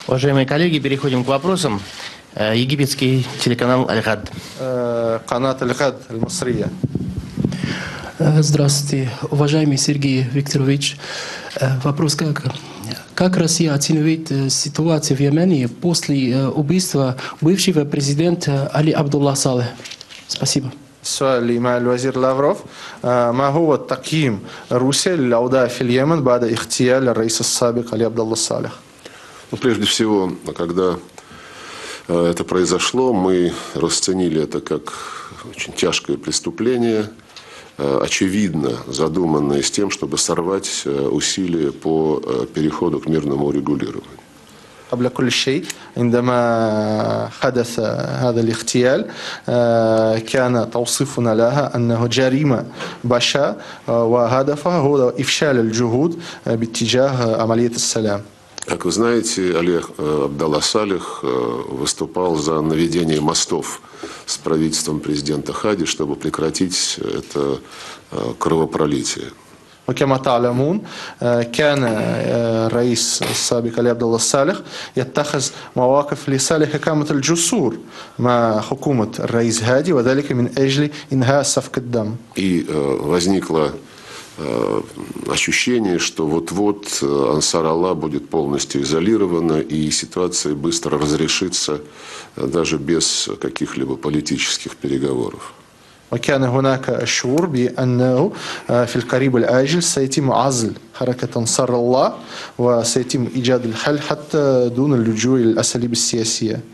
Уважаемые коллеги, переходим к вопросам. Египетский телеканал «Аль-Гад». قناة الغد المصرية. Здравствуйте, уважаемый Сергей Викторович. Вопрос как Россия оценивает ситуацию в Йемене после убийства бывшего президента Али Абдулла Салех? Спасибо. السؤال مع الوزير لافروف ما هو تقييم روسيا للأوضاع في اليمن بعد اغتيال الرئيس السابق علي عبد الله صالح؟ Прежде всего, когда это произошло, мы расценили это как очень тяжкое преступление, очевидно задуманное с тем, чтобы сорвать усилия по переходу к мирному урегулированию. قبل كل شيء عندما حدث هذا الاغتيال كان توصيفنا لها أنه جريمة بشعة وهدفها هو إفشال الجهود باتجاه عملية السلام. Как вы знаете, Али Абдалла Салех выступал за наведение мостов с правительством президента Хади, чтобы прекратить это кровопролитие. وكما تعلمون كان الرئيس السابق علي عبد الله صالح يتخذ مواقف لصالح إقامة الجسور مع حكومة الرئيس هادي وذلك من أجل إنهاء سفك الدم. И возникло ощущение, что вот-вот Ансар Аллах будет полностью изолирована и ситуация быстро разрешится даже без каких-либо политических переговоров. وكان هناك الشعور بأنه في القريب العاجل سيتم عزل حركة أنصار الله وسيتم إيجاد الحل حتى دون اللجوء إلى الأساليب السياسية.